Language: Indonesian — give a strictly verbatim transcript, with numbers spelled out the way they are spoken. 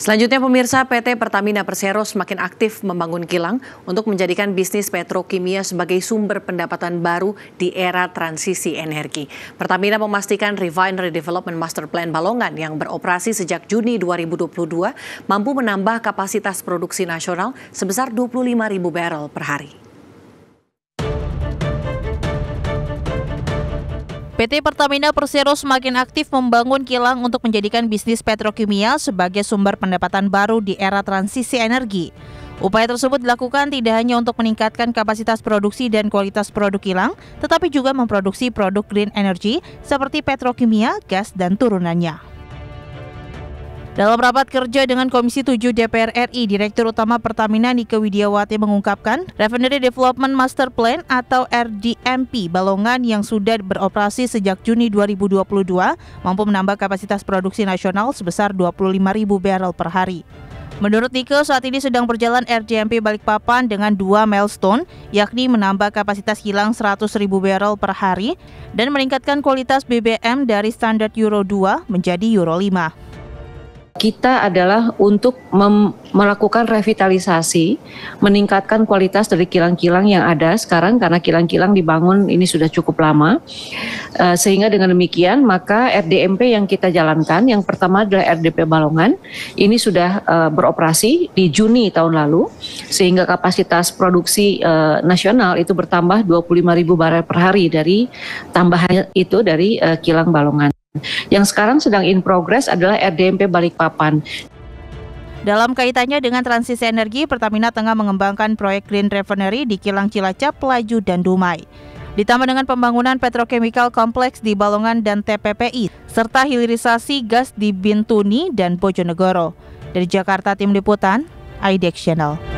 Selanjutnya pemirsa, P T Pertamina Persero semakin aktif membangun kilang untuk menjadikan bisnis petrokimia sebagai sumber pendapatan baru di era transisi energi. Pertamina memastikan Refinery Development Master Plan Balongan yang beroperasi sejak Juni dua ribu dua puluh dua mampu menambah kapasitas produksi nasional sebesar dua puluh lima ribu barel per hari. P T Pertamina Persero semakin aktif membangun kilang untuk menjadikan bisnis petrokimia sebagai sumber pendapatan baru di era transisi energi. Upaya tersebut dilakukan tidak hanya untuk meningkatkan kapasitas produksi dan kualitas produk kilang, tetapi juga memproduksi produk green energy seperti petrokimia, gas, dan turunannya. Dalam rapat kerja dengan Komisi tujuh D P R R I, Direktur Utama Pertamina Nike Widiawati mengungkapkan Refinery Development Master Plan atau R D M P Balongan yang sudah beroperasi sejak Juni dua ribu dua puluh dua mampu menambah kapasitas produksi nasional sebesar dua puluh lima ribu barel per hari. Menurut Nike, saat ini sedang berjalan R D M P Balikpapan dengan dua milestone, yakni menambah kapasitas kilang seratus ribu barel per hari dan meningkatkan kualitas B B M dari standar Euro dua menjadi Euro lima. Kita adalah untuk melakukan revitalisasi, meningkatkan kualitas dari kilang-kilang yang ada sekarang karena kilang-kilang dibangun ini sudah cukup lama. Uh, sehingga dengan demikian maka R D M P yang kita jalankan, yang pertama adalah R D P Balongan, ini sudah uh, beroperasi di Juni tahun lalu, sehingga kapasitas produksi uh, nasional itu bertambah dua puluh lima ribu barel per hari dari tambahan itu dari uh, kilang Balongan. Yang sekarang sedang in progress adalah R D M P Balikpapan. Dalam kaitannya dengan transisi energi, Pertamina tengah mengembangkan proyek Green Refinery di Kilang Cilacap, Pelaju, dan Dumai. Ditambah dengan pembangunan petrochemical kompleks di Balongan dan T P P I, serta hilirisasi gas di Bintuni dan Bojonegoro. Dari Jakarta, Tim Liputan, I D X Channel.